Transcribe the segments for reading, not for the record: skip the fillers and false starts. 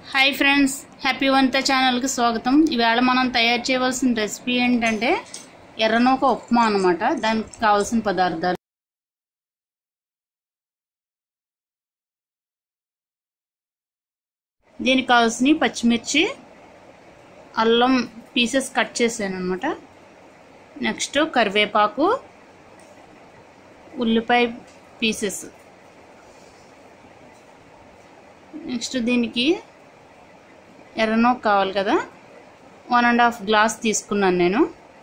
High friends happy वंता channel की स्वागतम। इवाళ మనం తయారు చేయవలసిన రెసిపీ ఏంటంటే ఎర్రనూక ఉప్మా అన్నమాట। దానికి కావాల్సిన పదార్థాలు దీనికి కావాల్సిన పచ్చిమిర్చి అల్లం పీసెస్ కట్ చేశాను అన్నమాట। నెక్స్ట్ కరివేపాకు ఉల్లిపాయ పీసెస్ నెక్స్ట్ దీనికి ఎర్రనూక కావాలి కదా 1.5 గ్లాస్ తీసుకున్నాను నేను।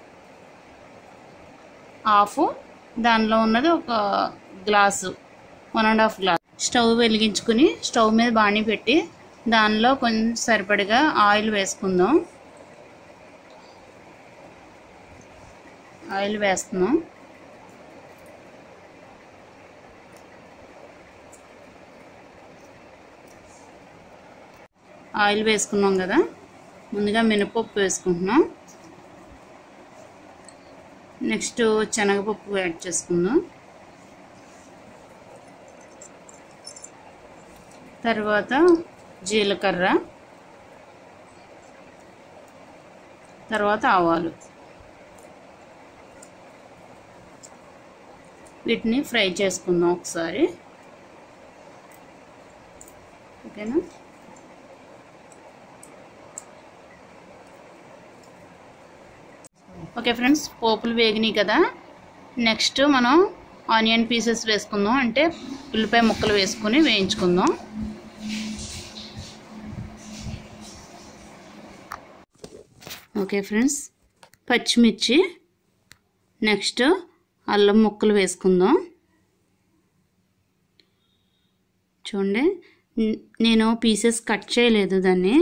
హాఫ్ దానిలో ఉన్నది ఒక గ్లాసు 1.5 గ్లాస్। స్టవ్ వెలిగించుకొని స్టవ్ మీద బాణీ పెట్టి దానిలో కొంచెం సరిపడగా ఆయిల్ వేసుకుందాం। ఆయిల్ వేస్తున్నాం। ఆయిల్ వేసుకున్నాం కదా, ముందుగా మినపప్పు వేసుకుంటున్నాం। నెక్స్ట్ శనగపప్పు యాడ్ చేసుకుందాం। తర్వాత జీలకర్ర, తర్వాత ఆవాలు, వీటిని ఫ్రై చేసుకుందాం ఒకసారి। ఓకేనా? ఓకే ఫ్రెండ్స్, పోపులు వేగినాయి కదా, నెక్స్ట్ మనం ఆనియన్ పీసెస్ వేసుకుందాం, అంటే ఉల్లిపాయ ముక్కలు వేసుకొని వేయించుకుందాం। ఓకే ఫ్రెండ్స్, పచ్చిమిర్చి నెక్స్ట్ అల్లం ముక్కలు వేసుకుందాం। చూడండి, నేను పీసెస్ కట్ చేయలేదు, దాన్ని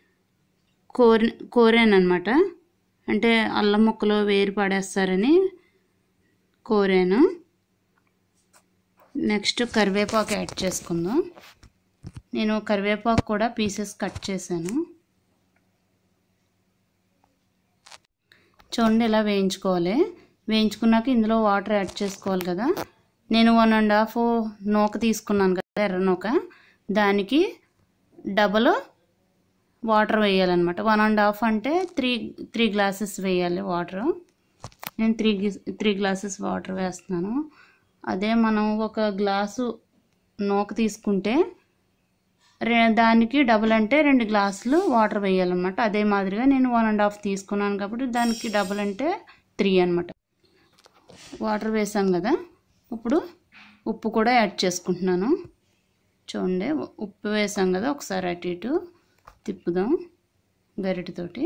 కోరాను అన్నమాట, అంటే అల్లం ముక్కలు వేరు పడేస్తారని కోరాను। నెక్స్ట్ కరివేపాకు యాడ్ చేసుకుందాం। నేను కరివేపాకు కూడా పీసెస్ కట్ చేశాను। చూడండి, ఇలా వేయించుకోవాలి। వేయించుకున్నాక ఇందులో వాటర్ యాడ్ చేసుకోవాలి కదా। నేను 1.5 నూక తీసుకున్నాను కదా, ఎర్ర నూక, దానికి డబల్ వాటర్ వేయాలన్నమాట। 1.5 అంటే 3 గ్లాసెస్ వేయాలి వాటర్। నేను 3 గ్లాసెస్ వాటర్ వేస్తున్నాను। అదే మనం ఒక గ్లాసు నూక తీసుకుంటే దానికి డబుల్ అంటే 2 గ్లాసులు వాటర్ వేయాలన్నమాట। అదే మాదిరిగా నేను 1.5 తీసుకున్నాను కాబట్టి దానికి డబుల్ అంటే 3 అన్నమాట। వాటర్ వేసాం కదా, ఇప్పుడు ఉప్పు కూడా యాడ్ చేసుకుంటున్నాను। చూడండి, ఉప్పు వేసాం కదా, ఒకసారి అటు ఇటు తిప్పుదాం గరిటెతోటి।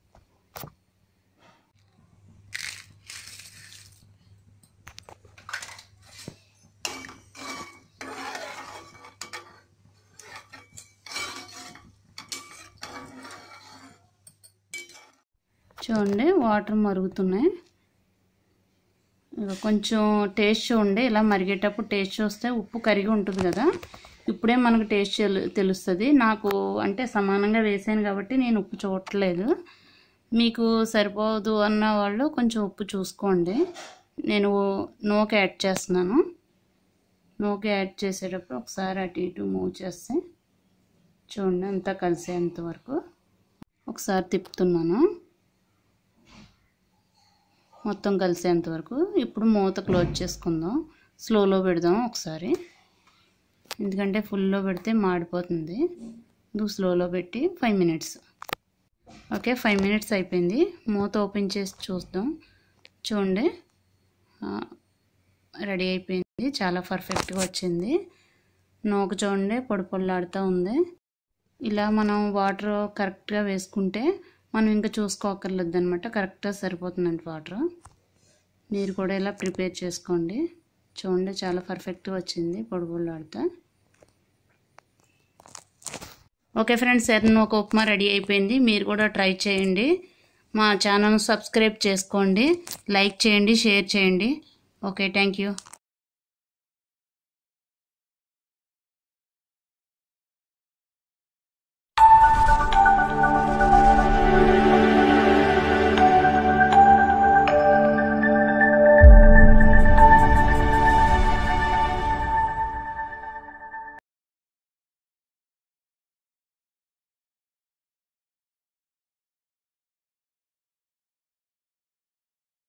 చూడండి, వాటర్ మరుగుతున్నాయి। కొంచెం టేస్ట్ చూడండి, ఇలా మరిగేటప్పుడు టేస్ట్ చూస్తే ఉప్పు కరిగి ఉంటుంది కదా, ఇప్పుడే మనకు టేస్ట్ తెలుస్తుంది। నాకు అంటే సమానంగా వేసాను కాబట్టి నేను ఉప్పు చూడట్లేదు, మీకు సరిపోదు అన్న వాళ్ళు కొంచెం ఉప్పు చూసుకోండి। నేను నూక యాడ్ చేస్తున్నాను। నూక యాడ్ చేసేటప్పుడు ఒకసారి అటు ఇటు మూవ్ చేస్తే చూడండి, అంతా కలిసేంత వరకు ఒకసారి తిప్పుతున్నాను, మొత్తం కలిసేంత వరకు। ఇప్పుడు మూత క్లోజ్ చేసుకుందాం, స్లోలో పెడదాం ఒకసారి, ఎందుకంటే ఫుల్లో పెడితే మాడిపోతుంది। నువ్వు స్లోలో పెట్టి 5 మినిట్స్। ఓకే, 5 మినిట్స్ అయిపోయింది, మూత ఓపెన్ చేసి చూద్దాం। చూడండి, రెడీ అయిపోయింది, చాలా పర్ఫెక్ట్గా వచ్చింది। నూక చూడండి పొడి పొల్లాడుతూ ఉంది। ఇలా మనం వాటర్ కరెక్ట్గా వేసుకుంటే మనం ఇంకా చూసుకోకర్లేదు అనమాట, కరెక్ట్గా సరిపోతుందండి వాటర్। మీరు కూడా ఇలా ప్రిపేర్ చేసుకోండి। చూడండి, చాలా పర్ఫెక్ట్గా వచ్చింది పొడి పొల్లాడుతూ। ఓకే ఫ్రెండ్స్, ఎర్రనూక ఉప్మా రెడీ అయిపోయింది, మీరు కూడా ట్రై చేయండి। మా ఛానల్ను సబ్స్క్రైబ్ చేసుకోండి, లైక్ చేయండి, షేర్ చేయండి। Okay, thank you.